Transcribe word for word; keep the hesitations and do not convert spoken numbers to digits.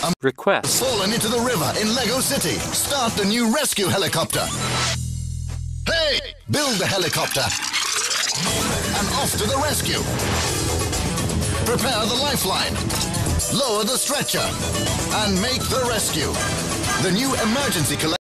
A Request. fallen into the river in Lego City. Start the new rescue helicopter. Hey! Build the helicopter. And off to the rescue. Prepare the lifeline. Lower the stretcher. And make the rescue. The new emergency collector.